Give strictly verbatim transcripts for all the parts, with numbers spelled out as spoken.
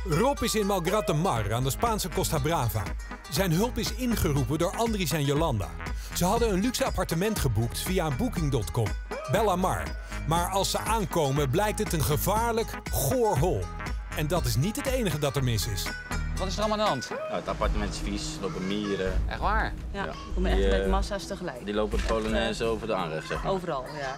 Rob is in Malgrat de Mar aan de Spaanse Costa Brava. Zijn hulp is ingeroepen door Andries en Jolanda. Ze hadden een luxe appartement geboekt via booking punt com. Bella Mar. Maar als ze aankomen blijkt het een gevaarlijk, goor hol. En dat is niet het enige dat er mis is. Wat is er allemaal aan de hand? Nou, het appartement is vies, er lopen mieren. Echt waar? Ja, Ja. we komen echt Die, met eh, massa's tegelijk. Die lopen de Polonaise over de aanrecht, zeg maar. Overal, ja.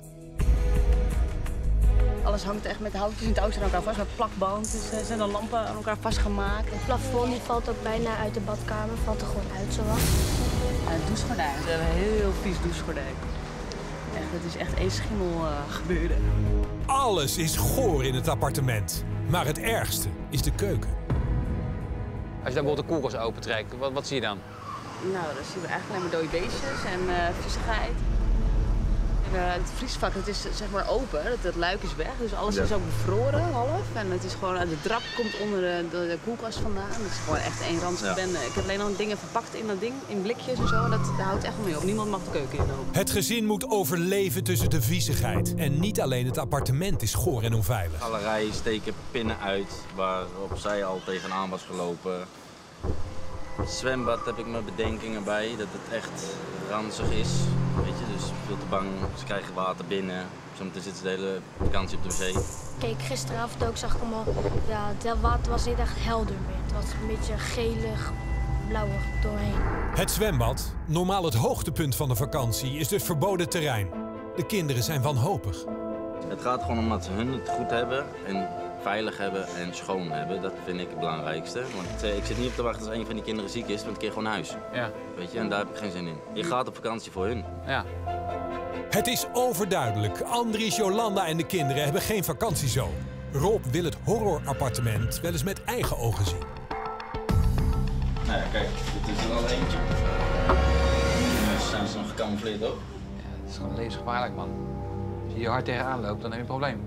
Alles hangt echt met houtjes in het touwtje aan elkaar vast, met plakband. Dus er zijn dan lampen aan elkaar vastgemaakt. Het plafond die valt ook bijna uit de badkamer, valt er gewoon uit zowat. En het douchegordijn, we hebben een heel vies douchegordijn. Echt, het is echt één schimmel uh, gebeuren. Alles is goor in het appartement. Maar het ergste is de keuken. Als je daar bijvoorbeeld de koelkast opentrekt, wat, wat zie je dan? Nou, dan zien we eigenlijk alleen maar dode beestjes en uh, viezigheid. En, uh, het vriesvak, het is zeg maar open, het, het luik is weg, dus alles Ja. is ook bevroren half. En het is gewoon, de drap komt onder de, de, de koelkast vandaan. Het is gewoon echt één ranzige Ja. bende. Ik heb alleen nog dingen verpakt in dat ding, in blikjes en zo. Dat, dat houdt echt wel mee op. Niemand mag de keuken inlopen. Het gezin moet overleven tussen de viezigheid. En niet alleen het appartement is goor en onveilig. Galerijen steken pinnen uit waarop zij al tegenaan was gelopen. Het zwembad heb ik mijn bedenkingen bij dat het echt ranzig is. Weet je, dus veel te bang. Ze krijgen water binnen. Zometeen zitten ze de hele vakantie op de wc. Kijk, gisteravond ook zag ik allemaal, ja, het water was niet echt helder meer. Het was een beetje gelig, blauwig doorheen. Het zwembad, normaal het hoogtepunt van de vakantie, is dus verboden terrein. De kinderen zijn wanhopig. Het gaat gewoon om dat hun het goed hebben en veilig hebben en schoon hebben. Dat vind ik het belangrijkste. Want eh, ik zit niet op te wachten als een van die kinderen ziek is, want ik keer gewoon naar huis. Ja. Weet je, en daar heb ik geen zin in. Je gaat op vakantie voor hun. Ja. Het is overduidelijk. Andries, Jolanda en de kinderen hebben geen vakantie zo. Rob wil het horrorappartement wel eens met eigen ogen zien. Nou ja, kijk, dit is er al eentje. Nu zijn ze nog gecamoufleerd ook. Ja, het is gewoon levensgevaarlijk, man. Als je hier hard tegenaan loopt, dan heb je een probleem.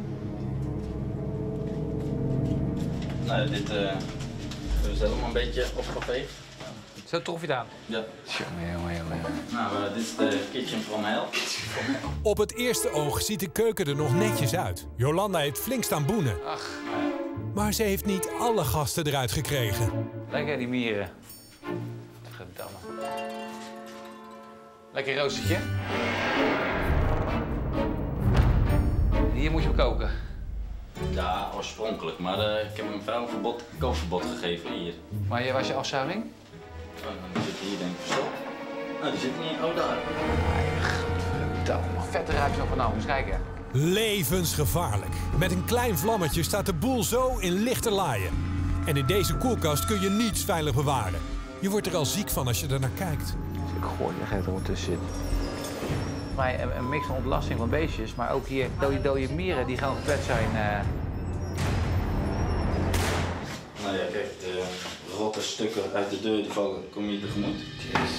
Nou, dit uh, is helemaal een beetje opgeveegd. Zo trof je het aan. Ja. Jongen, jongen, jongen. Nou, uh, dit is de kitchen from hell. Op het eerste oog ziet de keuken er nog netjes uit. Jolanda heeft flink staan boenen. Ach, Maar ze heeft niet alle gasten eruit gekregen. lekker die mieren. Verdamme. Lekker roostertje. Hier moet je op koken. Ja, oorspronkelijk, maar uh, ik heb mijn vrouw een verbod, kookverbod gegeven hier. Maar je was je afzuiging? Oh, die zit hier denk ik verstopt. Nou, die zit niet. Oh, daar. Verdamme. Vette ruimte nog vanaf, eens kijken. Levensgevaarlijk. Met een klein vlammetje staat de boel zo in lichte laaien. En in deze koelkast kun je niets veilig bewaren. Je wordt er al ziek van als je er naar kijkt. Ik gooi er echt ondertussen zitten. Maar een, een mix van ontlasting van beestjes, maar ook hier dode, dode mieren die gewoon geplet zijn. Uh... Nou ja, kijk, de rotte stukken uit de deur die vallen, kom je tegemoet. Jezus.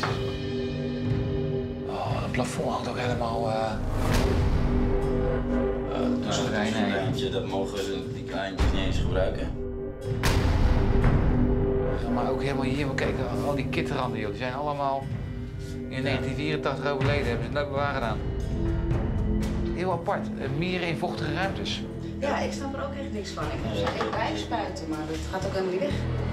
Oh, het plafond hangt ook helemaal. Uh... Uh, Nou, dus dat is een eentje, dat mogen ze, die kleintjes niet eens gebruiken. Maar ook helemaal hier, kijk, al die kitterranden, joh, die zijn allemaal in negentien vierentachtig overleden, hebben ze het leuk bewaar gedaan. Heel apart, mieren in vochtige ruimtes. Ja, ik snap er ook echt niks van. Ik heb ze echt bijspuiten, maar dat gaat ook helemaal niet weg.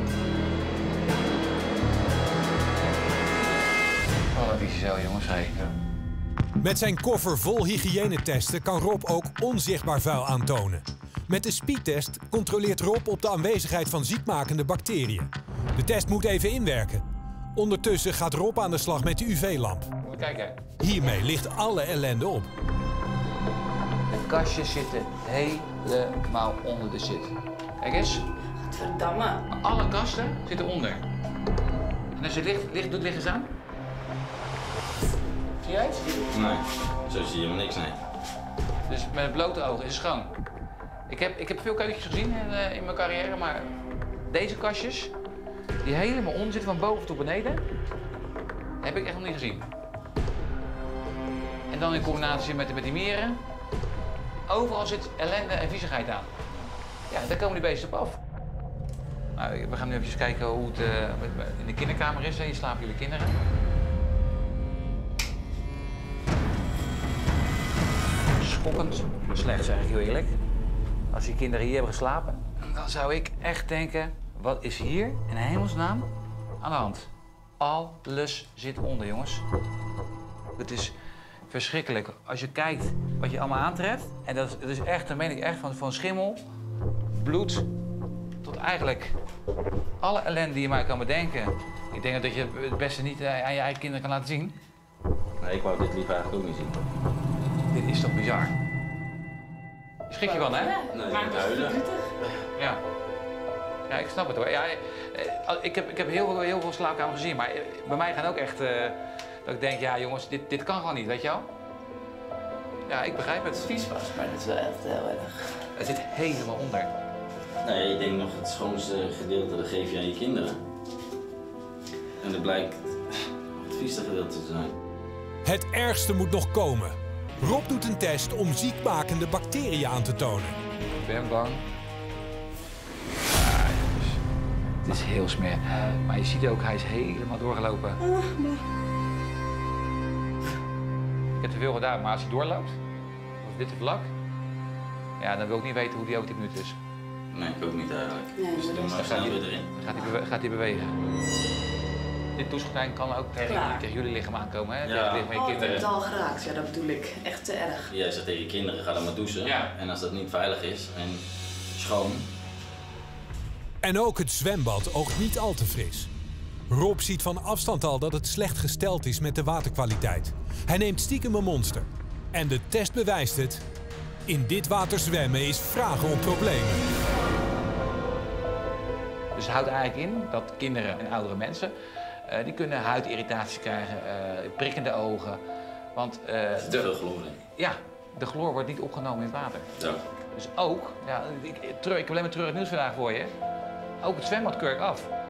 Oh, wat is zo, jongens. Hey. Met zijn koffer vol hygiënetesten kan Rob ook onzichtbaar vuil aantonen. Met de speedtest controleert Rob op de aanwezigheid van ziekmakende bacteriën. De test moet even inwerken. Ondertussen gaat Rob aan de slag met de U V-lamp. Moet je kijken. Hiermee ligt alle ellende op. De kastjes zitten helemaal onder de shit. Kijk eens. Verdamme. Maar alle kasten zitten onder. En als je licht, licht doet liggen staan. Zie jij het? Nee, zo zie je maar niks, nee. Dus met het blote oog is het schoon. Ik heb, ik heb veel keukentjes gezien in, uh, in mijn carrière, maar deze kastjes, die helemaal onder zitten van boven tot beneden, heb ik echt nog niet gezien. En dan in combinatie met, met die mieren, overal zit ellende en viezigheid aan. Ja, daar komen die beesten op af. Nou, we gaan nu even kijken hoe het uh, in de kinderkamer is. Hier slapen jullie kinderen. Schokkend, slecht zeg ik heel eerlijk. Als die kinderen hier hebben geslapen, dan zou ik echt denken, wat is hier in hemelsnaam aan de hand? Alles zit onder, jongens. Het is verschrikkelijk. Als je kijkt wat je allemaal aantreft, en dat is, dat is echt, dan meen ik echt, van, van schimmel, bloed, tot eigenlijk alle ellende die je maar kan bedenken. Ik denk dat je het beste niet aan je eigen kinderen kan laten zien. Nee, ik wou dit liever eigenlijk ook niet zien. Dit is toch bizar? Schrik je van, hè? Nee, ik moet huilen. Ja. Ja, ik snap het hoor. Ja, eh, ik heb, ik heb heel, heel veel slaapkamers gezien, maar bij mij gaan ook echt uh, dat ik denk, ja jongens, dit, dit kan gewoon niet, weet je wel? Ja, ik begrijp het. Het is vies was, maar het is wel echt heel erg. Het zit helemaal onder. Nee, ik denk nog het schoonste gedeelte, dat geef je aan je kinderen. En dat blijkt het vieste gedeelte te zijn. Het ergste moet nog komen. Rob doet een test om ziekmakende bacteriën aan te tonen. Ik ben bang. Ah, jongens. Het is heel smerig. Maar je ziet ook, hij is helemaal doorgelopen. Ik heb te veel gedaan, maar als hij doorloopt, of dit vlak, ja, dan wil ik niet weten hoe die over tien minuten is. Nee, ik ook niet eigenlijk. Nee, dus maar doe dat maar is- snel weer erin. Dan gaat hij, bewe- gaat hij bewegen. Dit douchegordijn kan ook tegen, Klaar. tegen jullie lichaam aankomen, hè? Ja. Tegen het lichaam van je Oh, kinderen. totaal geraakt, ja, dat bedoel ik. Echt te erg. Jij zegt tegen je kinderen, ga dan maar douchen. Ja. En als dat niet veilig is en schoon, En ook het zwembad oogt niet al te fris. Rob ziet van afstand al dat het slecht gesteld is met de waterkwaliteit. Hij neemt stiekem een monster. En de test bewijst het. In dit water zwemmen is vragen om problemen. Dus het houdt eigenlijk in dat kinderen en oudere mensen, uh, die kunnen huidirritaties krijgen, uh, prikkende ogen. Want uh, er zit te veel chloor in. ja, de chloor wordt niet opgenomen in het water. Ja. Dus ook, ja, ik, treur, ik heb alleen maar treurig nieuws vandaag voor je. Ook het zwembad keur ik af.